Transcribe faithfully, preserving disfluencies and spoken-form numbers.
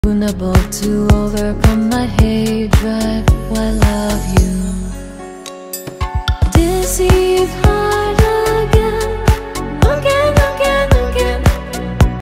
Unable to overcome my hate drive. Why love you? Deceive